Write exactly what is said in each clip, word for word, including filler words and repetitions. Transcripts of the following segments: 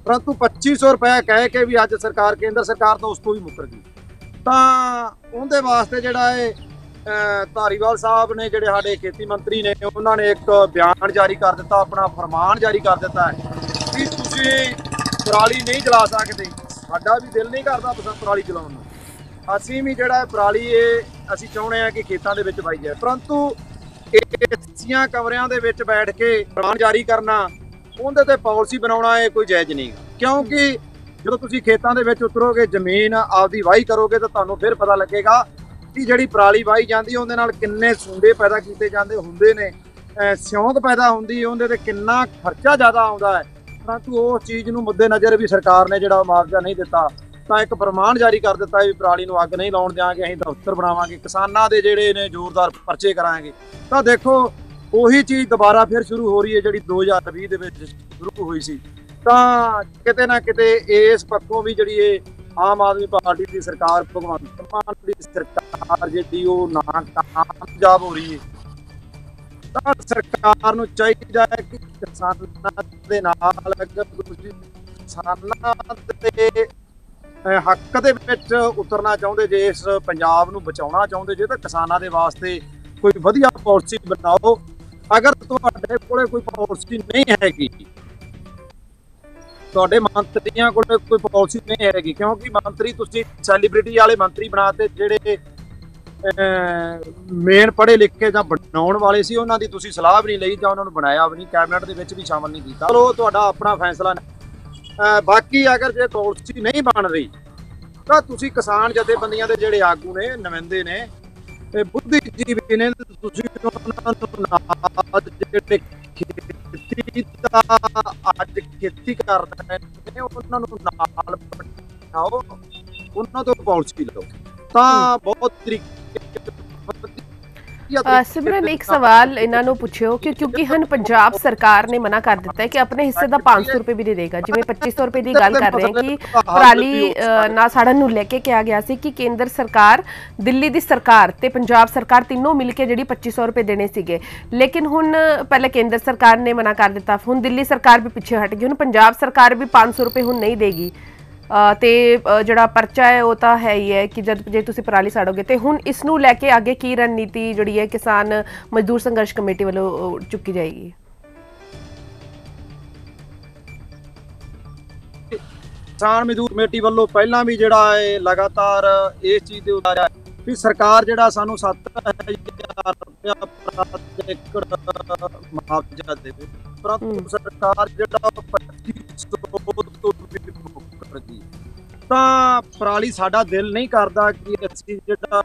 परंतु पच्ची सौ रुपया कह के भी अज सरकार केंद्र सरकार तो उस तो भी मुकर गई। तो उनके वास्ते जिहड़ा है धारीवाल साहब ने जिहड़े साडे खेती मंत्री ने उन्होंने एक बयान जारी कर दिता, अपना फरमान जारी कर दिता है कि तुसीं पराली नहीं जला सकते। साडा भी दिल नहीं करता पराली जलाउण नूं, असीं भी जिहड़ा पराली ये असीं चाहुंदे आ कि खेतां दे विच वाई जाए, परंतु एसियां कमरियां दे विच बैठ के फरमान जारी करना, उहदे ते पॉलिसी बनाउणा ये कोई जायज़ नहीं। क्योंकि जो तुसीं खेतां दे विच उतरोगे, जमीन आपदी वाही करोगे तो तुहानूं फिर पता लगेगा कि जिहड़ी पराली वाही जाती है उहदे नाल किन्ने सुंडे पैदा कीते जांदे हुंदे ने, सिਉਂਕ पैदा हुंदी उहदे ते किन्ना खर्चा ज़्यादा आउंदा है। परंतु उस चीज़ नूं मद्देनज़र भी सरकार ने जिहड़ा मुआवजा नहीं दिता, तो एक फरमान जारी कर दिता है भी पराली नूं अग नहीं लाउण देवांगे, असीं दफ्तर बनावांगे, किसानां दे जिहड़े ने जोरदार परचे करांगे। तो देखो ਉਹੀ चीज़ दोबारा फिर शुरू हो रही है ਜਿਹੜੀ दो हज़ार बीस ਦੇ ਵਿੱਚ ਸ਼ੁਰੂ ਹੋਈ ਸੀ। ਤਾਂ ਕਿਤੇ ਨਾ ਕਿਤੇ ਇਸ ਪੱਖੋਂ ਵੀ ਜਿਹੜੀ ਇਹ ਆਮ ਆਦਮੀ ਪਾਰਟੀ ਦੀ ਸਰਕਾਰ, ਭਗਵੰਤ ਮਾਨ ਦੀ ਸਰਕਾਰ ਜਿਹੜੀ ਉਹ ਨਾਕਾਮਯਾਬ ਹੋ ਰਹੀ ਹੈ। ਤਾਂ ਸਰਕਾਰ ਨੂੰ ਚਾਹੀਦਾ ਹੈ ਕਿ ਕਿਸਾਨਾਂ ਦੇ ਨਾਲ ਅਗਰ ਤੁਸੀਂ ਕਿਸਾਨਾਂ ਦੇ ਹੱਕ ਦੇ ਵਿੱਚ ਉਤਰਨਾ ਚਾਹੁੰਦੇ ਜੇ, ਇਸ ਪੰਜਾਬ ਨੂੰ ਬਚਾਉਣਾ ਚਾਹੁੰਦੇ ਜੇ, ਤਾਂ ਕਿਸਾਨਾਂ ਦੇ ਵਾਸਤੇ ਕੋਈ ਵਧੀਆ ਪਾਲਿਸੀ ਬਣਾਓ। अगर तुहाडे कोले कोई पॉलिसी नहीं हैगी, तुहाडे मंत्रियों कोले कोई पॉलिसी नहीं हैगी, क्योंकि मंत्री तुसीं सैलीब्रिटी वाले मंत्री बनाते जिहड़े मेन पढ़े लिखे जां बनाउण वाले सी, उन्हां दी तुसीं सलाह भी नहीं लई जां उन्हां नूं बनाया भी नहीं, कैबिनेट दे विच भी शामिल नहीं कीता। चलो तुहाडा अपना फैसला है। बाकी अगर जे पॉलिसी नहीं बन रही तां तुसीं किसान जथेबंदियां दे जिहड़े आगू ने, नुमाइंदे ने, बुद्धिजीवी ने, तुसीं उन्हां नूं नाल जिहड़े खेती दा अज खेती कर रहे ने उन्हां नूं नाल बिठाओ, उन्हां तों पॉलिसी लो। तां बहुत तरीके सिमरन एक सवाल इन्हों पूछो कि क्योंकि हम पंजाब सरकार ने मना कर दिता है कि अपने हिस्से का पाँच सौ रुपये भी नहीं देगा, जिवें पच्चीस सौ रुपये की गल कर रहे हैं कि पराली ना साड़न नूं लैके कहा गया सी कि केंद्र सरकार, दिल्ली की सरकार ते पंजाब सरकार तीनों मिल के जिहड़ी पच्चीस सौ रुपये देने सीगे, लेकिन हुण पहले केंद्र सरकार ने मना कर दिता, हुण दिल्ली सरकार भी पिछे हट गई, हुण पंजाब सरकार भी पाँच सौ रुपये हुण नहीं देगी। ਤੇ ਜਿਹੜਾ ਪਰਚਾ ਹੈ ਉਹ ਤਾਂ ਹੈ ਹੀ ਹੈ ਕਿ ਜਦ ਜੇ ਤੁਸੀਂ ਪਰਾਲੀ ਸਾੜੋਗੇ। ਤੇ ਹੁਣ ਇਸ ਨੂੰ ਲੈ ਕੇ ਅੱਗੇ ਕੀ ਰਣਨੀਤੀ ਜਿਹੜੀ ਹੈ ਕਿਸਾਨ ਮਜ਼ਦੂਰ ਸੰਘਰਸ਼ ਕਮੇਟੀ ਵੱਲੋਂ ਚੁੱਕੀ ਜਾਏਗੀ? ਕਿਸਾਨ ਮਜ਼ਦੂਰ ਕਮੇਟੀ ਵੱਲੋਂ ਪਹਿਲਾਂ ਵੀ ਜਿਹੜਾ ਹੈ ਲਗਾਤਾਰ ਇਸ ਚੀਜ਼ ਦੇ ਉਤਾਰਿਆ ਵੀ ਸਰਕਾਰ ਜਿਹੜਾ ਸਾਨੂੰ ਸੱਤ ਹਜ਼ਾਰ ਰੁਪਇਆ ਪ੍ਰਤੀ ਏਕੜ ਮੁਆਵਜ਼ਾ ਦੇਵੇ, ਪਰੰਤੂ ਸਰਕਾਰ ਜਿਹੜਾ ਪੱਚੀ ਸੌ ਤੋਂ ਵੀ ਤਾਂ ਪਰਾਲੀ ਸਾਡਾ ਦਿਲ ਨਹੀਂ ਕਰਦਾ ਕਿ ਅਸੀਂ ਜਿਹੜਾ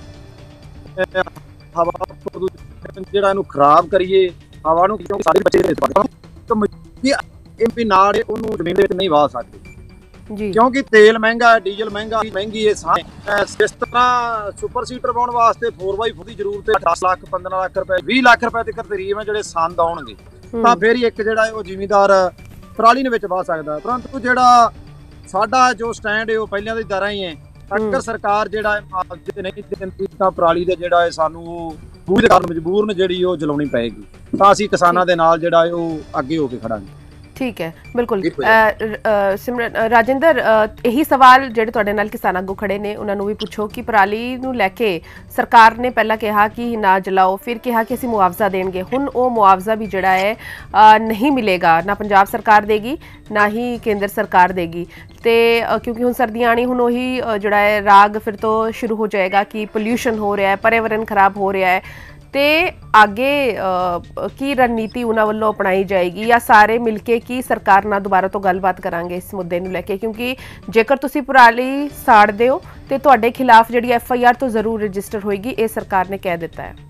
ਹਵਾ ਪ੍ਰਦੂਸ਼ਣ ਜਿਹੜਾ ਇਹਨੂੰ ਖਰਾਬ ਕਰੀਏ, ਹਵਾ ਨੂੰ, ਕਿਉਂਕਿ ਸਾਡੇ ਬੱਚੇ ਐਮਪੀ ਨਾਲ ਉਹਨੂੰ ਜ਼ਮੀਨ ਦੇ ਵਿੱਚ ਨਹੀਂ ਵਾਹ ਸਕਦੇ ਜੀ, ਕਿਉਂਕਿ ਤੇਲ ਮਹਿੰਗਾ, ਡੀਜ਼ਲ ਮਹਿੰਗਾ, ਮਹਿੰਗੀ ਇਹ ਸਾਰੇ। ਇਸ ਤਰ੍ਹਾਂ ਸੁਪਰ ਸੀਟਰ ਪਾਉਣ ਵਾਸਤੇ फोर बाई फोर ਦੀ ਜ਼ਰੂਰਤ ਹੈ, दस ਲੱਖ पंद्रह ਲੱਖ ਰੁਪਏ बीस ਲੱਖ ਰੁਪਏ ਤੱਕ ਤਕਰੀਬ ਹੈ ਜਿਹੜੇ ਸੰਦ ਆਉਣਗੇ, ਤਾਂ ਫਿਰ ਹੀ ਇੱਕ ਜਿਹੜਾ ਉਹ ਜ਼ਿਮੀਂਦਾਰ ਪਰਾਲੀ ਦੇ ਵਿੱਚ ਵਾਹ ਸਕਦਾ। ਪਰੰਤੂ ਜਿਹੜਾ ਸਾਡਾ ਜੋ ਸਟੈਂਡ ਹੈ ਉਹ ਪਹਿਲਾਂ ਦੀ ਤਰ੍ਹਾਂ ਹੀ ਹੈ, ਅਗਰ ਸਰਕਾਰ ਜਿਹੜਾ ਮੁਆਵਜ਼ੇ ਨਹੀਂ ਦਿੰਦੀ ਤਾਂ ਪਰਾਲੀ ਦੇ ਜਿਹੜਾ ਸਾਨੂੰ ਬੂਝ ਦੇ ਕਾਰਨ ਮਜਬੂਰਨ ਜਿਹੜੀ ਉਹ ਜਲਾਉਣੀ ਪਏਗੀ, ਤਾਂ ਅਸੀਂ ਕਿਸਾਨਾਂ ਦੇ ਨਾਲ ਜਿਹੜਾ ਉਹ ਅੱਗੇ ਹੋ ਕੇ ਖੜਾਂਗੇ। ठीक है, बिल्कुल। सिमरन राजिंदर, यही सवाल ਜਿਹੜੇ ਤੁਹਾਡੇ ਨਾਲ ਕਿਸਾਨ ਆਗੂ ਖੜੇ ਨੇ ਉਹਨਾਂ ਨੂੰ ਵੀ ਪੁੱਛੋ ਕਿ ਪਰਾਲੀ ਨੂੰ ਲੈ ਕੇ ਸਰਕਾਰ ਨੇ ਪਹਿਲਾਂ ਕਿਹਾ ਕਿ ਨਾ ਜਲਾਓ, ਫਿਰ ਕਿਹਾ ਕਿ ਅਸੀਂ ਮੁਆਵਜ਼ਾ ਦੇਣਗੇ, ਹੁਣ ਉਹ ਮੁਆਵਜ਼ਾ ਵੀ ਜਿਹੜਾ ਹੈ ਨਹੀਂ ਮਿਲੇਗਾ, ਨਾ ਪੰਜਾਬ ਸਰਕਾਰ ਦੇਗੀ ਨਾ ਹੀ ਕੇਂਦਰ ਸਰਕਾਰ ਦੇਗੀ। ਤੇ ਕਿਉਂਕਿ ਹੁਣ ਸਰਦੀਆਂ ਆਣੀ, ਹੁਣ ਉਹੀ ਜਿਹੜਾ ਹੈ ਰਾਗ ਫਿਰ ਤੋਂ ਸ਼ੁਰੂ ਹੋ ਜਾਏਗਾ ਕਿ ਪੋਲਿਊਸ਼ਨ ਹੋ ਰਿਹਾ ਹੈ, पर्यावरण खराब हो रहा है, ਤੇ ਅੱਗੇ ਕੀ ਰਣਨੀਤੀ ਉਹਨਾਂ ਵੱਲੋਂ ਅਪਣਾਈ ਜਾਏਗੀ ਜਾਂ ਸਾਰੇ ਮਿਲ ਕੇ ਕੀ ਸਰਕਾਰ ਨਾਲ ਦੁਬਾਰਾ ਤੋਂ ਗੱਲਬਾਤ ਕਰਾਂਗੇ ਇਸ ਮੁੱਦੇ ਨੂੰ ਲੈ ਕੇ? ਕਿਉਂਕਿ ਜੇਕਰ ਤੁਸੀਂ ਪਰਾਲੀ ਸਾੜਦੇ ਹੋ ਤੇ ਤੁਹਾਡੇ ਖਿਲਾਫ ਜਿਹੜੀ ਐਫ ਆਈ ਆਰ ਤੋਂ ਜ਼ਰੂਰ ਰਜਿਸਟਰ ਹੋਏਗੀ, ਇਹ ਸਰਕਾਰ ਨੇ ਕਹਿ ਦਿੱਤਾ ਹੈ।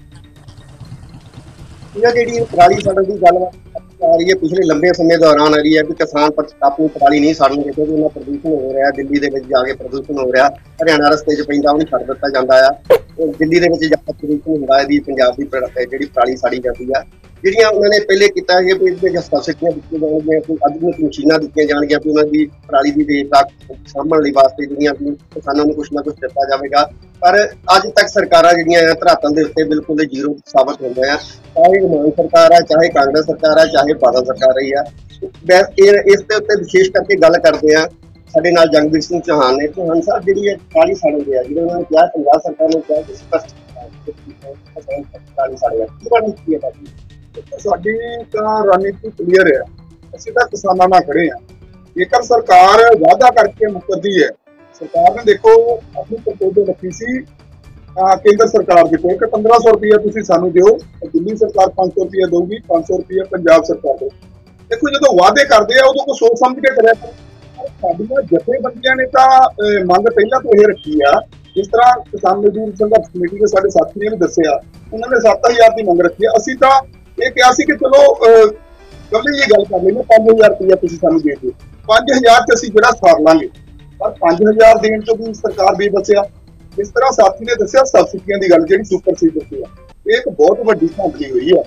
ਇਹ ਜਿਹੜੀ ਪਰਾਲੀ ਸਾੜਨ ਦੀ ਗੱਲਬਾਤ आ रही है पिछले लंबे समय दौरान आ रही है कि किसान अपनी पराली नहीं साड़नगे क्योंकि उन्हें प्रदूषण हो रहा है, दिल्ली के जाके प्रदूषण हो रहा, हरियाणा रस्ते च पैंदा उन्हें छड्ड दिता जांदा है, दिल्ली के ज़्यादा प्रदूषण होंदा है, पंजाब की जिहड़ी पराली साड़ी जाती है, जिहड़ियां उन्होंने पहले किया है भी इसमें सब्सिडियां दित्तियां जाणगियां, कोई आधुनिक मशीनां दित्तियां जाणगियां भी उन्हां दी पराली की देख राख साਂਭਣ ਲਈ वास्ते जिहड़ियां भी किसानों को कुछ ना कुछ दिता जाएगा। पर अज तक सरकारां जिहड़ियां आ धरातल दे उत्ते बिल्कुल जीरो साबित हो गए हैं, चाहे मान सरकार है, चाहे कांग्रेस सरकार है, चाहे बादल सरकार रही है। इस दे उत्ते विशेष करके गल करते हैं ਸਾਡੇ ਨਾਲ ਜਗਬੀਰ ਸਿੰਘ ਚੌਹਾਨ ਨੇ। ਚੌਹਾਨ ਸਾਹਿਬ ਜਿਹੜੀ ਇਹ ਪਰਾਲੀ ਸਾੜਨ ਦੇ ਆ, ਜਿਹੜੇ ਉਹਨਾਂ ਨੇ ਕਿਹਾ ਪੰਜਾਬ ਸਰਕਾਰ ਨੇ ਕਿਹਾ ਕਿ ਸਪਸ਼ਟ ਪਰਾਲੀ ਸਾੜਿਆ ਕੀ ਹੈ ਬਾਕੀ ਸਾਡੀ ਤਾਂ ਰਣਨੀਤੀ ਕਲੀਅਰ ਹੈ, ਅਸੀਂ ਤਾਂ ਕਿਸਾਨਾਂ ਨਾਲ ਖੜੇ ਹਾਂ। ਜੇਕਰ ਸਰਕਾਰ ਵਾਅਦਾ ਕਰਕੇ ਮੁੱਕਰਦੀ ਹੈ, ਸਰਕਾਰ ਨੇ ਦੇਖੋ ਆਪਣੀ ਪ੍ਰਪੋਜ਼ਲ ਰੱਖੀ ਸੀ ਕੇਂਦਰ ਸਰਕਾਰ ਦੇ ਕੋਲ ਕਿ ਪੰਦਰਾਂ ਸੌ ਰੁਪਇਆ ਤੁਸੀਂ ਸਾਨੂੰ ਦਿਓ, ਦਿੱਲੀ ਸਰਕਾਰ ਪੰਜ ਸੌ ਰੁਪਇਆ ਦਊਗੀ, ਪੰਜ ਸੌ ਰੁਪਇਆ ਪੰਜਾਬ ਸਰਕਾਰ ਦੇ। ਦੇਖੋ ਜਦੋਂ ਵਾਅਦੇ ਕਰਦੇ ਆ ਉਦੋਂ ਕੋਈ ਸੋਚ ਸਮਝ ਕੇ ਕਰਿਆ ਕਰੋ। ਸਾਡੀਆਂ ਜਥੇਬੰਦੀਆਂ ਨੇ ਤਾਂ ਮੰਗ ਪਹਿਲਾਂ ਤੋਂ ਇਹ ਰੱਖੀ ਆ, ਜਿਸ ਤਰ੍ਹਾਂ ਕਿਸਾਨ ਮਜ਼ਦੂਰ ਸੰਘਰਸ਼ ਕਮੇਟੀ ਦੇ ਸਾਡੇ ਸਾਥੀ ਨੇ ਵੀ ਦੱਸਿਆ, ਉਹਨਾਂ ਨੇ ਸੱਤ ਹਜ਼ਾਰ ਦੀ ਮੰਗ ਰੱਖੀ ਆ। ਅਸੀਂ ਤਾਂ ਇਹ ਕਿਹਾ ਸੀ ਕਿ ਚਲੋ ਕੱਲੀ ਇਹ ਗੱਲ ਕਰ ਲੈਂਦੇ, ਪੰਜ ਹਜ਼ਾਰ ਰੁਪਇਆ ਤੁਸੀਂ ਸਾਨੂੰ ਦੇ ਦਿਓ, ਪੰਜ ਹਜ਼ਾਰ ਚ ਅਸੀਂ ਜਿਹੜਾ ਸਾਰ ਲਾਂਗੇ। ਪਰ ਪੰਜ ਹਜ਼ਾਰ ਦੇਣ ਤੋਂ ਵੀ ਸਰਕਾਰ ਬੇਬਸਿਆ। ਜਿਸ ਤਰ੍ਹਾਂ ਸਾਥੀ ਨੇ ਦੱਸਿਆ ਸਬਸਿਡੀਆਂ ਦੀ ਗੱਲ, ਜਿਹੜੀ ਸੁਪਰ ਸੀਡਰ ਦੀ ਆ, ਇਹ ਇੱਕ ਬਹੁਤ ਵੱਡੀ ਧਾਂਦਲੀ ਹੋਈ ਆ।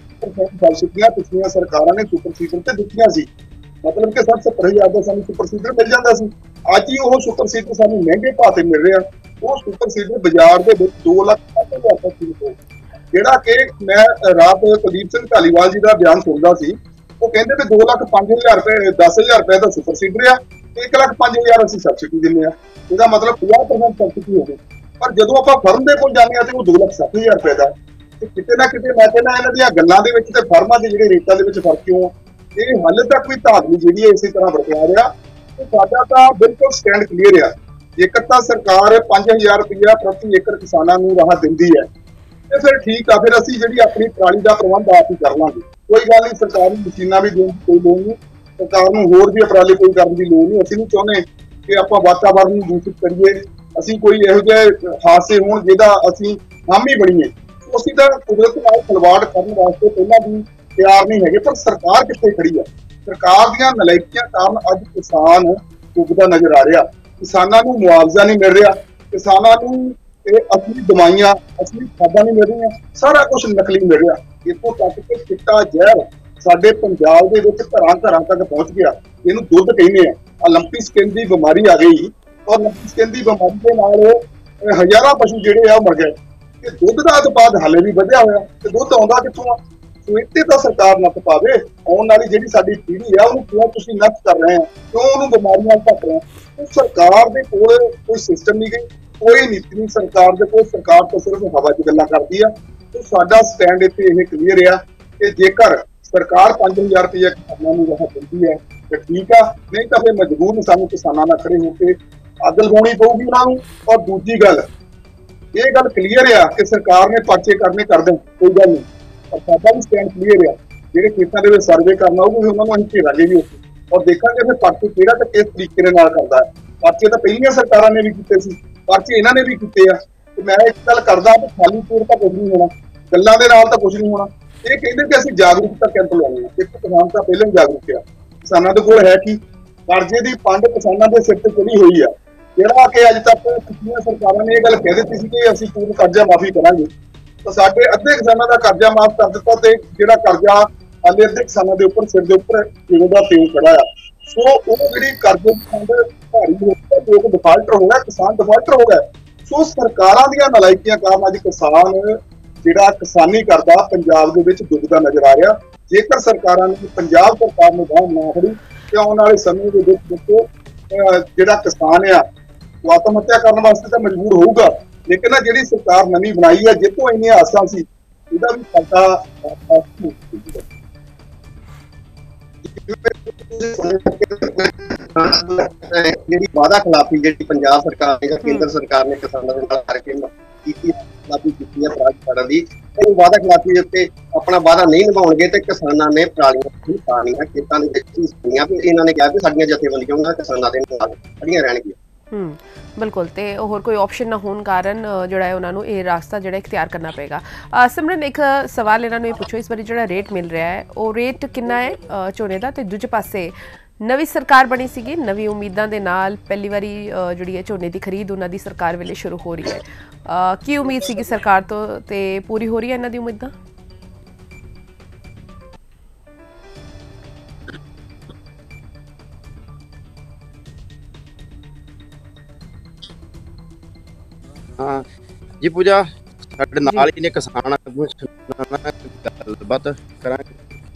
ਸਬਸਿਡੀਆਂ ਪਿਛਲੀਆਂ ਸਰਕਾਰਾਂ ਨੇ ਸੁਪਰ ਸੀਡਰ ਤੇ ਦਿੱਤੀਆਂ ਸੀ, ਮਤਲਬ ਕਿ ਸੱਠ ਸੱਤਰ ਹਜ਼ਾਰ ਦਾ ਸਾਨੂੰ ਸੁਪਰ ਸੀਡਰ ਮਿਲ ਜਾਂਦਾ ਸੀ। ਅੱਜ ਹੀ ਉਹ ਸੁਪਰ ਸੀਡਰ ਸਾਨੂੰ ਮਹਿੰਗੇ ਭਾਅ ਤੇ ਮਿਲ ਰਿਹਾ। ਉਹ ਸੁਪਰ ਸੀਡਰ ਬਾਜ਼ਾਰ ਦੇ ਵਿੱਚ ਦੋ ਲੱਖ ਸੱਠ ਹਜ਼ਾਰ ਤੱਕ ਹੋ, ਜਿਹੜਾ ਕਿ ਮੈਂ ਰਾਤ ਕੁਲਦੀਪ ਸਿੰਘ ਧਾਲੀਵਾਲ ਜੀ ਦਾ ਬਿਆਨ ਸੁਣਦਾ ਸੀ। ਉਹ ਕਹਿੰਦੇ ਵੀ ਦੋ ਲੱਖ ਪੰਜ ਹਜ਼ਾਰ ਰੁਪਏ ਦਸ ਹਜ਼ਾਰ ਰੁਪਏ ਦਾ ਸੁਪਰ ਸੀਡਰ ਆ ਤੇ ਇੱਕ ਲੱਖ ਪੰਜ ਹਜ਼ਾਰ ਅਸੀਂ ਸਬਸਿਡੀ ਦਿੰਦੇ ਆ। ਇਹਦਾ ਮਤਲਬ ਪੰਜਾਹ ਪਰਸੈਂਟ ਸਬਸਿਡੀ ਹੋ ਗਈ। ਪਰ ਜਦੋਂ ਆਪਾਂ ਫਰਮ ਦੇ ਕੋਲ ਜਾਂਦੇ ਆ ਤੇ ਉਹ ਦੋ ਲੱਖ ਸੱਠ ਹਜ਼ਾਰ ਰੁਪਏ ਦਾ। ਤੇ ਕਿਤੇ ਨਾ ਕਿਤੇ ਮੈਂ ਕਹਿੰਦਾ ਇਹਨਾਂ ਦੀਆਂ ਗੱਲਾਂ ਦੇ ਵਿੱਚ ਤੇ ਫਰਮਾਂ ਦੇ ਜਿਹੜੇ ਰੇਟਾਂ ਦੇ ਵਿੱਚ ਫਰਕ ਕਿਉਂ? ਇਹ ਹਾਲੇ ਤੱਕ ਵੀ ਧਾਂਦਲੀ ਜਿਹੜੀ ਹੈ ਇਸੇ ਤਰ੍ਹਾਂ ਵਰਤਿਆ ਰਿਹਾ। ਤੇ ਸਾਡਾ ਤਾਂ ਬਿਲਕੁਲ ਸਟੈਂਡ ਕਲੀਅਰ ਆ। ਜੇਕਰ ਤਾਂ ਸਰਕਾਰ ਪੰਜ ਹਜ਼ਾਰ ਰੁਪਇਆ ਪ੍ਰਤੀ ਏਕੜ ਕਿਸਾਨਾਂ ਨੂੰ ਰਾਹਤ ਦਿੰਦੀ ਹੈ ਤੇ ਫਿਰ ਠੀਕ ਆ, ਫਿਰ ਅਸੀਂ ਜਿਹੜੀ ਆਪਣੀ ਪਰਾਲੀ ਦਾ ਪ੍ਰਬੰਧ ਆਪ ਹੀ ਕਰ ਲਾਂਗੇ। ਕੋਈ ਗੱਲ ਨਹੀਂ, ਸਰਕਾਰ ਨੂੰ ਮਸ਼ੀਨਾਂ ਵੀ ਦੇਣ ਦੀ ਕੋਈ ਲੋੜ ਨਹੀਂ, ਸਰਕਾਰ ਨੂੰ ਹੋਰ ਵੀ ਉਪਰਾਲੇ ਕੋਈ ਕਰਨ ਦੀ ਲੋੜ ਨਹੀਂ। ਅਸੀਂ ਨਹੀਂ ਚਾਹੁੰਦੇ ਕਿ ਆਪਾਂ ਵਾਤਾਵਰਨ ਨੂੰ ਦੂਸ਼ਿਤ ਕਰੀਏ, ਅਸੀਂ ਕੋਈ ਇਹੋ ਜਿਹੇ ਹਾਦਸੇ ਹੋਣ ਜਿਹਦਾ ਅਸੀਂ ਹਾਮੀ ਬਣੀਏ। ਅਸੀਂ ਤਾਂ ਕੁਦਰਤ ਨਾਲ ਖਿਲਵਾੜ ਕਰਨ ਵਾਸਤੇ ਪਹਿਲਾਂ ਵੀ ਤਿਆਰ ਨਹੀਂ ਹੈਗੇ। ਪਰ ਸਰਕਾਰ ਕਿੱਥੇ ਖੜੀ ਆ? ਸਰਕਾਰ ਦੀਆਂ ਨਲਾਇਕੀਆਂ ਕਾਰਨ ਅੱਜ ਕਿਸਾਨ ਡੁੱਬਦਾ ਨਜ਼ਰ ਆ ਰਿਹਾ। ਕਿਸਾਨਾਂ ਨੂੰ ਮੁਆਵਜ਼ਾ ਨਹੀਂ ਮਿਲ ਰਿਹਾ, ਕਿਸਾਨਾਂ ਨੂੰ ਇਹ ਅਸਲੀ ਦਵਾਈਆਂ, ਅਸਲੀ ਖਾਦਾਂ ਨਹੀਂ ਮਿਲ ਰਹੀਆਂ, ਸਾਰਾ ਕੁਝ ਨਕਲੀ ਮਿਲ ਰਿਹਾ। ਇੱਥੋਂ ਤੱਕ ਕਿ ਚਿੱਟਾ ਜ਼ਹਿਰ ਸਾਡੇ ਪੰਜਾਬ ਦੇ ਵਿੱਚ ਘਰਾਂ ਘਰਾਂ ਤੱਕ ਪਹੁੰਚ ਗਿਆ। ਇਹਨੂੰ ਦੁੱਧ ਕਹਿੰਦੇ ਆ। ਆ ਲੰਪੀ ਸਕਿਨ ਦੀ ਬਿਮਾਰੀ ਆ ਗਈ, ਔਰ ਲੰਪੀ ਸਕਿਨ ਦੀ ਬਿਮਾਰੀ ਦੇ ਨਾਲ ਹਜ਼ਾਰਾਂ ਪਸ਼ੂ ਜਿਹੜੇ ਆ ਉਹ ਮਰ ਗਏ। ਤੇ ਦੁੱਧ ਦਾ ਉਤਪਾਦ ਹਾਲੇ ਵੀ ਵਧਿਆ ਹੋਇਆ, ਤੇ ਦੁੱਧ ਆਉਂਦਾ ਕਿੱਥੋਂ ਆ? ਸੋ ਇੱਥੇ ਤਾਂ ਸਰਕਾਰ ਨੱਥ ਪਾਵੇ। ਆਉਣ ਵਾਲੀ ਜਿਹੜੀ ਸਾਡੀ ਪੀੜ੍ਹੀ ਆ ਉਹਨੂੰ ਕਿਉਂ ਤੁਸੀਂ ਨੱਥ ਕਰ ਰਹੇ ਆ, ਕਿਉਂ ਉਹਨੂੰ ਬਿਮਾਰੀਆਂ ਢੱਕ ਰਹੇ ਆ? ਸਰਕਾਰ ਦੇ ਕੋਲ ਕੋਈ ਸਿਸਟਮ ਨਹੀਂ, ਗਈ ਕੋਈ ਨੀਤੀ ਨਹੀਂ ਸਰਕਾਰ ਦੇ ਕੋਲ। ਸਰਕਾਰ ਤਾਂ ਸਿਰਫ ਹਵਾ 'ਚ ਗੱਲਾਂ ਕਰਦੀ ਆ। ਤੇ ਸਾਡਾ ਸਟੈਂਡ ਇੱਥੇ ਇਹ ਕਲੀਅਰ ਆ ਕਿ ਜੇਕਰ ਸਰਕਾਰ ਪੰਜ ਹਜ਼ਾਰ ਰੁਪਇਆ ਕਿਸਾਨਾਂ ਨੂੰ ਰਾਹਤ ਦਿੰਦੀ ਹੈ ਤੇ ਠੀਕ ਆ, ਨਹੀਂ ਤਾਂ ਫਿਰ ਮਜਬੂਰ ਨੇ ਸਾਨੂੰ ਕਿਸਾਨਾਂ ਨਾਲ ਖੜੇ ਹੋ ਕੇ ਅੱਗ ਲਗਾਉਣੀ ਪਊਗੀ ਉਹਨਾਂ ਨੂੰ। ਔਰ ਦੂਜੀ ਗੱਲ, ਇਹ ਗੱਲ ਕਲੀਅਰ ਆ ਕਿ ਸਰਕਾਰ ਨੇ ਪਰਚੇ ਕਰਨੇ ਕਰ ਦੇਣ, ਕੋਈ ਗੱਲ ਨਹੀਂ, ਪਰ ਸਾਡਾ ਵੀ ਸਟੈਂਡ ਕਲੀਅਰ ਆ। ਜਿਹੜੇ ਖੇਤਾਂ ਦੇ ਵਿੱਚ ਸਰਵੇ ਕਰਨਾ ਹੋਊਗਾ ਉਹਨਾਂ ਨੂੰ ਅਸੀਂ ਘੇਰਾਂਗੇ ਵੀ ਉੱਥੇ, ਔਰ ਦੇਖਾਂਗੇ ਫਿਰ ਪਰਚੇ ਕਿਹੜਾ ਤੇ ਕਿਸ ਤਰੀਕੇ ਦੇ ਨਾਲ ਕਰਦਾ ਹੈ। ਪਰਚੇ ਤਾਂ ਪਹਿਲੀਆਂ ਸਰਕਾਰਾਂ ਨੇ ਵੀ ਕੀਤੇ ਸੀ, ਪਰਚੇ ਇਹਨਾਂ ਨੇ ਵੀ ਕੀਤੇ ਆ। ਤੇ ਮੈਂ ਇੱਕ ਗੱਲ ਕਰਦਾ ਕਿ ਖਾਲੀ ਪੂਰ ਤਾਂ ਕੁਝ ਨਹੀਂ ਹੋਣਾ, ਗੱਲਾਂ ਦੇ ਨਾਲ ਤਾਂ ਕੁਝ ਨਹੀਂ ਹੋਣਾ। ਇਹ ਕਹਿੰਦੇ ਕਿ ਅਸੀਂ ਜਾਗਰੂਕਤਾ ਕੈਂਪ ਲਾਉਣੇ ਆ। ਇੱਕ ਕਿਸਾਨ ਤਾਂ ਪਹਿਲਾਂ ਹੀ ਜਾਗਰੂਕ ਆ। ਕਿਸਾਨਾਂ ਦੇ ਕੋਲ ਹੈ ਕੀ? ਕਰਜ਼ੇ ਦੀ ਪੰਡ ਕਿਸਾਨਾਂ ਦੇ ਸਿਰ ਤੇ ਚੜੀ ਹੋਈ ਆ, ਜਿਹੜਾ ਕਿ ਅੱਜ ਤੱਕ ਪਿਛਲੀਆਂ ਸਰਕਾਰਾਂ ਨੇ ਇਹ ਗੱਲ ਕਹਿ ਦਿੱਤੀ ਸੀ ਕਿ ਅਸੀਂ ਪੂਰਨ ਕਰਜ਼ਾ ਮਾਫੀ ਕਰਾਂਗੇ। ਤਾਂ ਸਾਡੇ ਅੱਧੇ ਕਿਸਾਨਾਂ ਦਾ ਕਰਜ਼ਾ ਮਾਫ ਕਰ ਦਿੱਤਾ, ਤੇ ਜਿਹੜਾ ਕਰਜ਼ਾ ਹਾਲੇ ਅੱਧੇ ਕਿਸਾਨਾਂ ਦੇ ਉੱਪਰ ਸਿਰ ਦੇ ਉੱਪਰ ਕਿਵੇਂ ਦਾ ਪਿਓ ਖੜਾ ਆ। ਸੋ ਉਹ ਜਿਹੜੀ ਕਰਜ਼ੇ ਦੀ ਪੰਡ ਭਾਰੀ ਹੋ ਗਈ, ਲੋਕ ਡਿਫਾਲਟਰ ਹੋ ਗਿਆ, ਕਿਸਾਨ ਡਿਫਾਲਟਰ ਹੋ ਗਿਆ। ਸੋ ਸਰਕਾਰਾਂ ਦੀਆਂ ਨਲਾਇਕੀਆਂ ਕਾਰਨ ਅੱਜ ਕਿਸਾਨ ਜਿਹੜਾ ਕਿਸਾਨੀ ਕਰਦਾ ਪੰਜਾਬ ਦੇ ਵਿੱਚ ਡੁੱਬਦਾ ਨਜ਼ਰ ਆ ਰਿਹਾ। ਜੇਕਰ ਸਰਕਾਰਾਂ ਨੇ ਪੰਜਾਬ ਸਰਕਾਰ ਨੂੰ ਬਾਂਹ ਨਾ ਫੜੀ ਤੇ ਆਉਣ ਵਾਲੇ ਸਮੇਂ ਦੇ ਵਿੱਚ ਦੇਖੋ ਜਿਹੜਾ ਕਿਸਾਨ ਆ ਉਹ ਆਤਮ ਹੱਤਿਆ ਕਰਨ ਵਾਸਤੇ ਤਾਂ ਮਜਬੂਰ ਹੋਊਗਾ। ਲੇਕਿਨ ਆ ਜਿਹੜੀ ਸਰਕਾਰ ਨਵੀਂ ਬਣਾਈ ਹੈ, ਜਿੱਥੋਂ ਇੰਨੀਆਂ ਆਸਾਂ ਸੀ, ਇਹਦਾ ਵੀ ਫਾਇਦਾ ਜਿਹੜੀ ਵਾਅਦਾ ਖਿਲਾਫੀ ਜਿਹੜੀ ਪੰਜਾਬ ਸਰਕਾਰ ਨੇ ਜਾਂ ਕੇਂਦਰ ਸਰਕਾਰ ਨੇ ਕਿਸਾਨਾਂ ਦੇ ਨਾਲ ਕਰਕੇ ਕੀਤੀ ਲਾਗੂ ਕੀਤੀ ਹੈ ਪਰਾਲੀ ਸਾੜਨ ਦੀ, ਉਹ ਵਾਅਦਾ ਖਿਲਾਫੀ ਦੇ ਉੱਤੇ ਆਪਣਾ ਵਾਅਦਾ ਨਹੀਂ ਨਿਭਾਉਣਗੇ ਤੇ ਕਿਸਾਨਾਂ ਨੇ ਪਰਾਲੀਆਂ ਨਹੀਂ ਸਾੜਨੀਆਂ, ਖੇਤਾਂ ਦੇ ਵਿੱਚ ਹੀ ਸਾੜਨੀਆਂ। ਫਿਰ ਇਹਨਾਂ ਨੇ ਕਿਹਾ ਕਿ ਸਾਡੀਆਂ ਜਥੇਬੰਦੀਆਂ ਕਿਸਾਨਾਂ ਦੇ ਨਾਲ ਖੜੀਆਂ ਰਹਿਣਗੀਆਂ। ਹੂੰ ਬਿਲਕੁਲ, ਤੇ ਹੋਰ ਕੋਈ ਆਪਸ਼ਨ ਨਾ ਹੋਣ ਕਾਰਨ ਜਿਹੜਾ ਹੈ ਉਹਨਾਂ ਨੂੰ ਇਹ ਰਾਸਤਾ ਜਿਹੜਾ ਇਖਤਿਆਰ ਕਰਨਾ ਪਏਗਾ। ਸਿਮਰਨ, ਇੱਕ ਸਵਾਲ ਇਹਨਾਂ ਨੂੰ ਇਹ ਪੁੱਛੋ, ਇਸ ਵਾਰੀ ਜਿਹੜਾ ਰੇਟ ਮਿਲ ਰਿਹਾ ਹੈ ਉਹ ਰੇਟ ਕਿੰਨਾ ਹੈ ਝੋਨੇ ਦਾ? ਤੇ ਦੂਜੇ ਪਾਸੇ ਨਵੀਂ ਸਰਕਾਰ ਬਣੀ ਸੀਗੀ, ਨਵੀਂ ਉਮੀਦਾਂ ਦੇ ਨਾਲ ਪਹਿਲੀ ਵਾਰੀ ਜਿਹੜੀ ਹੈ ਝੋਨੇ ਦੀ ਖਰੀਦ ਉਹਨਾਂ ਦੀ ਸਰਕਾਰ ਵੇਲੇ ਸ਼ੁਰੂ ਹੋ ਰਹੀ ਹੈ। ਕੀ ਉਮੀਦ ਸੀਗੀ ਸਰਕਾਰ ਤੋਂ, ਤੇ ਪੂਰੀ ਹੋ ਰਹੀ ਹੈ ਇਹਨਾਂ ਦੀ ਉਮੀਦਾਂ? ਹਾਂ ਜੀ ਪੂਜਾ, ਸਾਡੇ ਨਾਲ ਹੀ ਨੇ ਕਿਸਾਨ ਆਗੂ, ਗੱਲਬਾਤ ਕਰਾਂਗੇ।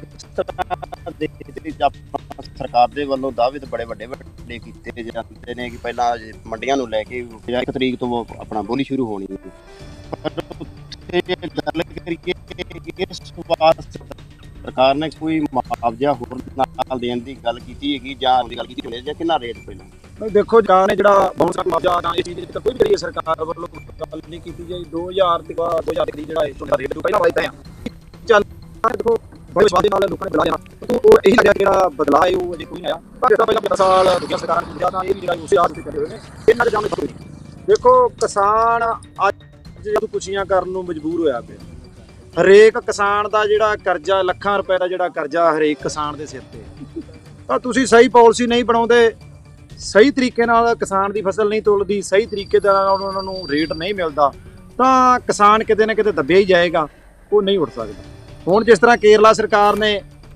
ਸਰਕਾਰ ਦੇ ਵੱਲੋਂ ਦਾਅਵੇ ਤਾਂ ਬੜੇ ਵੱਡੇ ਵੱਡੇ ਕੀਤੇ ਜਾਂਦੇ ਨੇ ਕਿ ਪਹਿਲਾਂ ਮੰਡੀਆਂ ਨੂੰ ਲੈ ਕੇ ਇੱਕ ਤਰੀਕ ਤੋਂ ਆਪਣਾ ਬੋਲੀ ਸ਼ੁਰੂ ਹੋਣੀ ਹੈ, ਪਰ ਉੱਥੇ ਗੱਲ ਕਰੀਏ ਇਸ ਵਾਰ ਸਰਕਾਰ ਨੇ ਕੋਈ ਮੁਆਵਜ਼ਾ ਹੋਰ ਨਾਲ ਦੇਣ ਦੀ ਗੱਲ ਕੀਤੀ ਹੈਗੀ ਜਾਂ ਦੀ ਗੱਲ ਕੀਤੀ ਹੋਣੀ ਜਾਂ ਕਿੰਨਾ ਰੇਟ ਪਹਿਲਾਂ? ਦੇਖੋ ਜਾਂ ਨੇ ਜਿਹੜਾ ਬਹੁਤ ਸਾਰਾ ਮੁਆਵਜ਼ਾ ਜਾਂ ਇਸ ਚੀਜ਼ ਦੀ ਕੋਈ ਵੀ ਕਰੀਏ ਸਰਕਾਰ ਵੱਲੋਂ ਗੱਲ ਨਹੀਂ ਕੀਤੀ ਜਾਈ। ਦੋ ਹਜ਼ਾਰ ਤੇ ਬਾਅਦ ਦੋ ਹਜ਼ਾਰ ਦੇ ਜਿਹੜਾ ਇਹ ਤੁਹਾਡਾ ਰੇਟ ਪਹਿਲਾਂ ਵਾਇਦਾ ਆ ਚੱਲ ਦੇਖੋ ਬੜੇ ਸਵਾਦ ਨਾਲ ਲੋਕਾਂ ਨੇ ਬੁਲਾਇਆ, ਉਹ ਇਹੀ ਲੱਗਿਆ ਜਿਹੜਾ ਬਦਲਾਅ ਹੈ ਉਹ ਅਜੇ ਕੋਈ ਨਹੀਂ ਆਇਆ। ਪਰ ਇਸ ਪਹਿਲਾਂ ਸਾਲ ਦੂਜੀਆਂ ਸਰਕਾਰ ਨੇ ਤਾਂ ਇਹ ਵੀ ਜਿਹੜਾ ਉਸੇ ਆਸ ਤੇ ਕਰੇ ਹੋਏ ਨੇ ਇਹਨਾਂ ਦੇ ਜਾਣੇ ਕੋਈ ਨਹੀਂ। ਦੇਖੋ ਕਿਸਾਨ ਅੱਜ ਜਦੋਂ ਖੁਸ਼ੀਆਂ ਕਰਨ ਨੂੰ ਮਜਬੂਰ ਹੋਇਆ ਪਿਆ। ਹਰੇਕ ਕਿਸਾਨ ਦਾ ਜਿਹੜਾ ਕਰਜ਼ਾ ਲੱਖਾਂ ਰੁਪਏ ਦਾ ਜਿਹੜਾ ਕਰਜ਼ਾ ਹਰੇਕ ਕਿਸਾਨ ਦੇ ਸਿਰ ਤੇ, ਤਾਂ ਤੁਸੀਂ ਸਹੀ ਪਾਲਿਸੀ ਨਹੀਂ ਬਣਾਉਂਦੇ, ਸਹੀ ਤਰੀਕੇ ਨਾਲ ਕਿਸਾਨ ਦੀ ਫਸਲ ਨਹੀਂ ਤੁਲਦੀ, ਸਹੀ ਤਰੀਕੇ ਦੇ ਨਾਲ ਉਹਨਾਂ ਨੂੰ ਰੇਟ ਨਹੀਂ ਮਿਲਦਾ, ਤਾਂ ਕਿਸਾਨ ਕਿਤੇ ਨਾ ਕਿਤੇ ਦੱਬਿਆ ਹੀ ਜਾਏਗਾ, ਉਹ ਨਹੀਂ ਉੱਠ ਸਕਦਾ। ਹੁਣ ਜਿਸ ਤਰ੍ਹਾਂ ਕੇਰਲਾ ਸਰਕਾਰ ਨੇ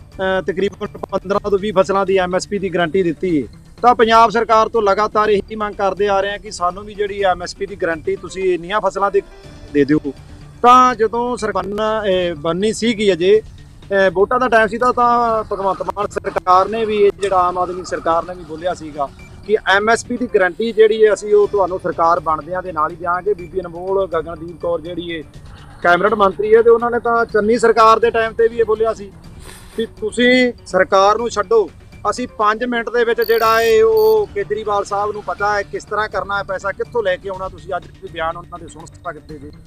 ਤਕਰੀਬਨ ਪੰਦਰਾਂ ਤੋਂ ਵੀਹ ਫਸਲਾਂ ਦੀ ਐਮ ਐਸ ਪੀ ਦੀ ਗਰੰਟੀ ਦਿੱਤੀ ਹੈ, ਤਾਂ ਪੰਜਾਬ ਸਰਕਾਰ ਤੋਂ ਲਗਾਤਾਰ ਇਹੀ ਮੰਗ ਕਰਦੇ ਆ ਰਹੇ ਹਾਂ ਕਿ ਸਾਨੂੰ ਵੀ ਜਿਹੜੀ ਐਮ ਐਸ ਪੀ ਦੀ ਗਰੰਟੀ ਤੁਸੀਂ ਇੰਨੀਆਂ ਫਸਲਾਂ ਦੀ ਦੇ ਦਿਓ। ਤਾਂ ਜਦੋਂ ਸਰਕਾਰ ਬਣਨੀ ਸੀਗੀ ਅਜੇ ਵੋਟਾਂ ਦਾ ਟਾਈਮ ਸੀ ਤਾਂ ਤਾਂ ਭਗਵੰਤ ਮਾਨ ਸਰਕਾਰ ਨੇ ਵੀ, ਇਹ ਜਿਹੜਾ ਆਮ ਆਦਮੀ ਸਰਕਾਰ ਨੇ ਵੀ ਬੋਲਿਆ ਸੀਗਾ ਕਿ ਐਮ ਐਸ ਪੀ ਦੀ ਗਰੰਟੀ ਜਿਹੜੀ ਹੈ ਅਸੀਂ ਉਹ ਤੁਹਾਨੂੰ ਸਰਕਾਰ ਬਣਦਿਆਂ ਦੇ ਨਾਲ ਹੀ ਦਿਆਂਗੇ। ਬੀਬੀ ਅਨਮੋਲ ਗਗਨਦੀਪ ਕੌਰ ਜਿਹੜੀ ਹੈ ਕੈਬਨਿਟ ਮੰਤਰੀ ਹੈ, ਤੇ ਉਹਨਾਂ ਨੇ ਤਾਂ ਚੰਨੀ ਸਰਕਾਰ ਦੇ ਟਾਈਮ ਤੇ ਵੀ ਇਹ ਬੋਲਿਆ ਸੀ ਕਿ ਤੁਸੀਂ ਸਰਕਾਰ ਨੂੰ ਛੱਡੋ, ਅਸੀਂ ਪੰਜ ਮਿੰਟ ਦੇ ਵਿੱਚ ਜਿਹੜਾ ਹੈ ਉਹ ਕੇਜਰੀਵਾਲ ਸਾਹਿਬ ਨੂੰ ਪਤਾ ਹੈ ਕਿਸ ਤਰ੍ਹਾਂ ਕਰਨਾ ਹੈ, ਪੈਸਾ ਕਿੱਥੋਂ ਲੈ ਕੇ ਆਉਣਾ। ਤੁਸੀਂ ਅੱਜ ਵੀ ਬਿਆਨ ਉਹਨਾਂ ਦੇ ਸੁਣ ਸਕਦੇ ਜੀ।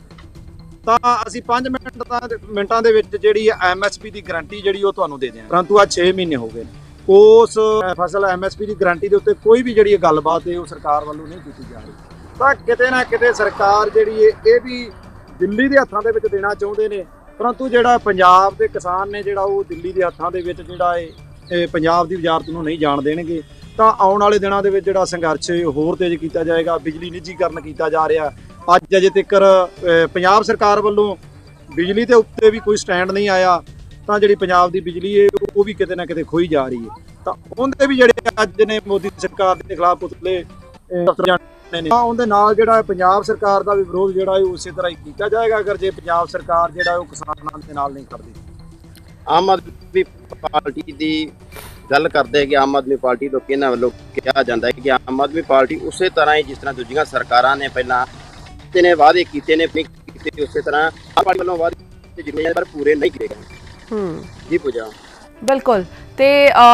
ਤਾਂ ਅਸੀਂ ਪੰਜ ਮਿੰਟ ਦਾ ਮਿੰਟਾਂ ਦੇ ਵਿੱਚ ਜਿਹੜੀ ਐਮ ਐਸ ਪੀ ਦੀ ਗਰੰਟੀ ਜਿਹੜੀ ਉਹ ਤੁਹਾਨੂੰ ਦੇ ਦਿਆਂਗੇ। ਪਰੰਤੂ ਅੱਜ ਛੇ ਮਹੀਨੇ ਹੋ ਗਏ ਨੇ, ਉਸ ਫਸਲ ਐਮ ਐਸ ਪੀ ਦੀ ਗਰੰਟੀ ਦੇ ਉੱਤੇ ਕੋਈ ਵੀ ਜਿਹੜੀ ਗੱਲਬਾਤ ਹੈ ਉਹ ਸਰਕਾਰ ਵੱਲੋਂ ਨਹੀਂ ਕੀਤੀ ਜਾ ਰਹੀ। ਤਾਂ ਕਿਤੇ ਨਾ ਕਿਤੇ ਸਰਕਾਰ ਜਿਹੜੀ ਹੈ ਇਹ ਵੀ ਦਿੱਲੀ ਦੇ ਹੱਥਾਂ ਦੇ ਵਿੱਚ ਦੇਣਾ ਚਾਹੁੰਦੇ ਨੇ, ਪਰੰਤੂ ਜਿਹੜਾ ਪੰਜਾਬ ਦੇ ਕਿਸਾਨ ਨੇ ਜਿਹੜਾ ਉਹ ਦਿੱਲੀ ਦੇ ਹੱਥਾਂ ਦੇ ਵਿੱਚ ਜਿਹੜਾ ਇਹ ਪੰਜਾਬ ਦੀ ਵਜ਼ਾਰਤ ਨੂੰ ਨਹੀਂ ਜਾਣ ਦੇਣਗੇ। ਤਾਂ ਆਉਣ ਵਾਲੇ ਦਿਨਾਂ ਦੇ ਵਿੱਚ ਜਿਹੜਾ ਸੰਘਰਸ਼ ਹੋਰ ਤੇਜ਼ ਕੀਤਾ ਜਾਏਗਾ। ਬਿਜਲੀ ਨਿੱਜੀਕਰਨ ਕੀਤਾ ਜਾ ਰਿਹਾ, ਅੱਜ ਅਜੇ ਤੱਕ ਪੰਜਾਬ ਸਰਕਾਰ ਵੱਲੋਂ ਬਿਜਲੀ ਦੇ ਉੱਤੇ ਵੀ ਕੋਈ ਸਟੈਂਡ ਨਹੀਂ ਆਇਆ, ਤਾਂ ਜਿਹੜੀ ਪੰਜਾਬ ਦੀ ਬਿਜਲੀ ਹੈ ਉਹ ਵੀ ਕਿਤੇ ਨਾ ਕਿਤੇ ਖੋਈ ਜਾ ਰਹੀ ਹੈ। ਤਾਂ ਉਹਦੇ ਵੀ ਜਿਹੜੇ ਅੱਜ ਨੇ ਮੋਦੀ ਸਰਕਾਰ ਦੇ ਖਿਲਾਫ ਪੁਤਲੇ ਨੇ, ਉਹਦੇ ਨਾਲ ਜਿਹੜਾ ਪੰਜਾਬ ਸਰਕਾਰ ਦਾ ਵੀ ਵਿਰੋਧ ਜਿਹੜਾ ਹੈ ਉਸੇ ਤਰ੍ਹਾਂ ਹੀ ਕੀਤਾ ਜਾਏਗਾ ਅਗਰ ਜੇ ਪੰਜਾਬ ਸਰਕਾਰ ਜਿਹੜਾ ਉਹ ਕਿਸਾਨਾਂ ਦੇ ਨਾਲ ਨਹੀਂ ਕਰਦੀ। ਆਮ ਆਦਮੀ ਪਾਰਟੀ ਦੀ ਗੱਲ ਕਰਦੇ ਕਿ ਆਮ ਆਦਮੀ ਪਾਰਟੀ ਤੋਂ ਕਿਹਨਾਂ ਵੱਲੋਂ ਕਿਹਾ ਜਾਂਦਾ ਹੈ ਕਿ ਆਮ ਆਦਮੀ ਪਾਰਟੀ ਉਸੇ ਤਰ੍ਹਾਂ ਹੀ ਜਿਸ ਤਰ੍ਹਾਂ ਦੂਜੀਆਂ ਸਰਕਾਰਾਂ ਨੇ ਪਹਿਲਾਂ ਨੇ ਵਾਅਦੇ ਕੀਤੇ ਨੇ ਕੀਤੇ ਉਸੇ ਤਰ੍ਹਾਂ ਆਮ ਪਾਰਟੀ ਵੱਲੋਂ ਵਾਅਦੇ ਜਿੰਨੇ ਪਰ ਪੂਰੇ ਨਹੀਂ ਕੀਤੇ ਗਏ। ਹੂੰ ਜੀ ਪੂਜਾ, ਬਿਲਕੁਲ। ਤੇ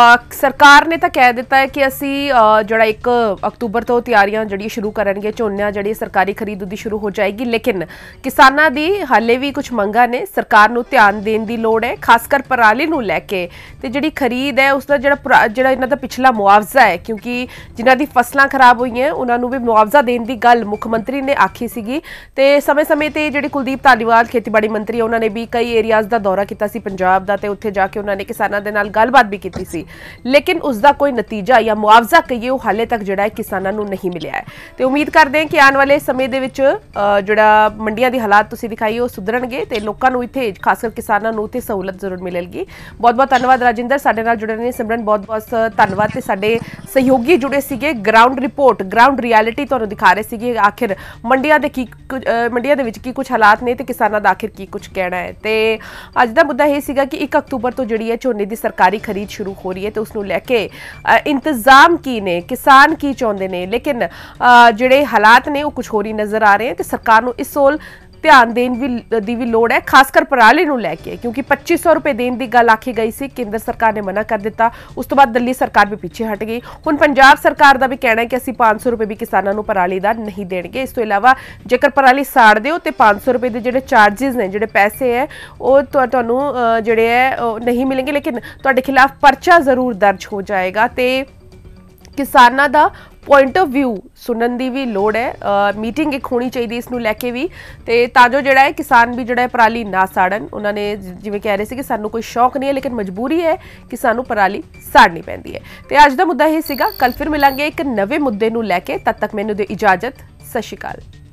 ਸਰਕਾਰ ਨੇ ਤਾਂ ਕਹਿ ਦਿੱਤਾ ਹੈ ਕਿ ਅਸੀਂ ਜਿਹੜਾ ਇੱਕ ਅਕਤੂਬਰ ਤੋਂ ਤਿਆਰੀਆਂ ਜਿਹੜੀਆਂ ਸ਼ੁਰੂ ਕਰਨਗੇ, ਝੋਨਾ ਜਿਹੜੀ ਸਰਕਾਰੀ ਖਰੀਦ ਉਹਦੀ ਸ਼ੁਰੂ ਹੋ ਜਾਏਗੀ, ਲੇਕਿਨ ਕਿਸਾਨਾਂ ਦੀ ਹਾਲੇ ਵੀ ਕੁਝ ਮੰਗਾਂ ਨੇ, ਸਰਕਾਰ ਨੂੰ ਧਿਆਨ ਦੇਣ ਦੀ ਲੋੜ ਹੈ, ਖਾਸ ਕਰ ਪਰਾਲੀ ਨੂੰ ਲੈ ਕੇ। ਤੇ ਜਿਹੜੀ ਖਰੀਦ ਹੈ ਉਸ ਦਾ ਜਿਹੜਾ ਜਿਹੜਾ ਇਹਨਾਂ ਦਾ ਪਿਛਲਾ ਮੁਆਵਜ਼ਾ ਹੈ, ਕਿਉਂਕਿ ਜਿਨ੍ਹਾਂ ਦੀ ਫਸਲਾਂ ਖਰਾਬ ਹੋਈਆਂ ਉਹਨਾਂ ਨੂੰ ਵੀ ਮੁਆਵਜ਼ਾ ਦੇਣ ਦੀ ਗੱਲ ਮੁੱਖ ਮੰਤਰੀ ਨੇ ਆਖੀ ਸੀਗੀ। ਤੇ ਸਮੇਂ ਸਮੇਂ ਤੇ ਜਿਹੜੀ ਕੁਲਦੀਪ ਧਾਲੀਵਾਲ ਖੇਤੀਬਾੜੀ ਮੰਤਰੀ ਉਹਨਾਂ ਨੇ ਵੀ ਕਈ ਏਰੀਆਜ਼ ਦਾ ਦੌਰਾ ਕੀਤਾ ਸੀ ਪੰਜਾਬ ਦਾ, ਤੇ ਉੱਥੇ ਜਾ ਕੇ ਉਹਨਾਂ ਨੇ ਕਿਸਾਨਾਂ ਦੇ ਨਾਲ ਗੱਲਬਾਤ ਵੀ ਕੀਤੀ ਸੀ, ਲੇਕਿਨ ਉਸ ਦਾ ਕੋਈ ਨਤੀਜਾ ਜਾਂ ਮੁਆਵਜ਼ਾ ਕਹੀਏ ਉਹ ਹਾਲੇ ਤੱਕ ਜਿਹੜਾ ਹੈ ਕਿਸਾਨਾਂ ਨੂੰ ਨਹੀਂ ਮਿਲਿਆ ਹੈ। ਤੇ ਉਮੀਦ ਕਰਦੇ ਹਾਂ ਕਿ ਆਉਣ ਵਾਲੇ ਸਮੇਂ ਦੇ ਵਿੱਚ ਜਿਹੜਾ ਮੰਡੀਆਂ ਦੀ ਹਾਲਾਤ ਤੁਸੀਂ ਦਿਖਾਈ ਉਹ ਸੁਧਰਨਗੇ ਤੇ ਲੋਕਾਂ ਨੂੰ ਇੱਥੇ ਖਾਸ ਕਰ ਕਿਸਾਨਾਂ ਨੂੰ ਇੱਥੇ ਸਹੂਲਤ ਜ਼ਰੂਰ ਮਿਲੇਗੀ। ਬਹੁਤ ਬਹੁਤ ਧੰਨਵਾਦ ਰਾਜਿੰਦਰ, ਸਾਡੇ ਨਾਲ ਜੁੜੇ ਨੇ। ਸਿਮਰਨ ਬਹੁਤ ਬਹੁਤ ਧੰਨਵਾਦ। ਤੇ ਸਾਡੇ ਸਹਿਯੋਗੀ ਜੁੜੇ ਸੀਗੇ, ਗਰਾਊਂਡ ਰਿਪੋਰਟ ਗਰਾਊਂਡ ਰਿਐਲਿਟੀ ਤੁਹਾਨੂੰ ਦਿਖਾ ਰਹੇ ਸੀਗੇ ਆਖਿਰ ਮੰਡੀਆਂ ਦੇ ਕੀ ਮੰਡੀਆਂ ਦੇ ਵਿੱਚ ਕੀ ਕੁਝ ਹਾਲਾਤ ਨੇ ਤੇ ਕਿਸਾਨਾਂ ਦਾ ਆਖਿਰ ਕੀ ਕੁਝ ਕਹਿਣਾ ਹੈ। ਤੇ ਅੱਜ ਦਾ ਮੁੱਦਾ ਇਹ ਸੀਗਾ ਕਿ ਇੱਕ ਅਕਤੂਬਰ ਤੋਂ ਜਿਹੜੀ ਹੈ ਝੋਨੇ ਦੀ ਸਰਕਾਰੀ ਖਰੀਦ ਸ਼ੁਰੂ ਹੋ ਰਹੀ ਹੈ ਤੇ ਉਸ ਨੂੰ ਲੈ ਕੇ ਇੰਤਜ਼ਾਮ ਕੀ ਨੇ, ਕਿਸਾਨ ਕੀ ਚਾਹੁੰਦੇ ਨੇ, ਲੇਕਿਨ ਜਿਹੜੇ ਹਾਲਾਤ ਨੇ ਉਹ ਕੁਝ ਹੋਰ ਹੀ ਨਜ਼ਰ ਆ ਰਹੇ ਹੈ। ਤੇ ਸਰਕਾਰ ਨੂੰ ਇਸ ਸੋਲ ਧਿਆਨ ਦੇਣ ਵੀ ਦੀ ਵੀ ਲੋੜ ਹੈ, ਖਾਸ ਕਰ ਪਰਾਲੀ ਨੂੰ ਲੈ ਕੇ, ਕਿਉਂਕਿ ਪੱਚੀ ਸੌ ਰੁਪਏ ਦੇਣ ਦੀ ਗੱਲ ਆਖੀ ਗਈ ਸੀ, ਕੇਂਦਰ ਸਰਕਾਰ ਨੇ ਮਨਾ ਕਰ ਦਿੱਤਾ। ਉਸ ਤੋਂ ਬਾਅਦ ਦਿੱਲੀ ਸਰਕਾਰ ਵੀ ਪਿੱਛੇ ਹਟ ਗਈ। ਹੁਣ ਪੰਜਾਬ ਸਰਕਾਰ ਦਾ ਵੀ ਕਹਿਣਾ ਹੈ ਕਿ ਅਸੀਂ ਪੰਜ ਸੌ ਰੁਪਏ ਵੀ ਕਿਸਾਨਾਂ ਨੂੰ ਪਰਾਲੀ ਦਾ ਨਹੀਂ ਦੇਣਗੇ। ਇਸ ਤੋਂ ਇਲਾਵਾ ਜੇਕਰ ਪਰਾਲੀ ਸਾੜਦੇ ਹੋ ਤੇ ਪੰਜ ਸੌ ਰੁਪਏ ਦੇ ਜਿਹੜੇ ਚਾਰਜਿਸ ਨੇ, ਜਿਹੜੇ ਪੈਸੇ ਹੈ ਉਹ ਤੁਹਾਨੂੰ ਜਿਹੜੇ ਹੈ ਨਹੀਂ ਮਿਲਣਗੇ, ਲੇਕਿਨ ਤੁਹਾਡੇ ਖਿਲਾਫ ਪਰਚਾ ਜ਼ਰੂਰ ਦਰਜ ਹੋ ਜਾਏਗਾ। ਤੇ ਕਿਸਾਨਾਂ ਦਾ ਪੁਆਇੰਟ ਆਫ ਵਿਊ ਸੁਣਨ ਦੀ ਵੀ ਲੋੜ ਹੈ, ਮੀਟਿੰਗ ਇੱਕ ਹੋਣੀ ਚਾਹੀਦੀ ਇਸ ਨੂੰ ਲੈ ਕੇ ਵੀ, ਤੇ ਤਾਂ ਜੋ ਜਿਹੜਾ ਹੈ ਕਿਸਾਨ ਵੀ ਜਿਹੜਾ ਹੈ ਪਰਾਲੀ ਨਾ ਸਾੜਨ। ਉਹਨਾਂ ਨੇ ਜਿਵੇਂ ਕਹਿ ਰਹੇ ਸੀ ਕਿ ਸਾਨੂੰ ਕੋਈ ਸ਼ੌਕ ਨਹੀਂ ਹੈ ਲੇਕਿਨ ਮਜਬੂਰੀ ਹੈ ਕਿ ਸਾਨੂੰ ਪਰਾਲੀ ਸਾੜਨੀ ਪੈਂਦੀ ਹੈ। ਤੇ ਅੱਜ ਦਾ ਮੁੱਦਾ ਇਹ ਸੀਗਾ। ਕੱਲ ਫਿਰ ਮਿਲਾਂਗੇ ਇੱਕ ਨਵੇਂ ਮੁੱਦੇ ਨੂੰ ਲੈ ਕੇ, ਤਦ ਤੱਕ ਮੈਨੂੰ ਦਿਓ ਇਜਾਜ਼ਤ। ਸਤਿ ਸ਼੍ਰੀ ਅਕਾਲ।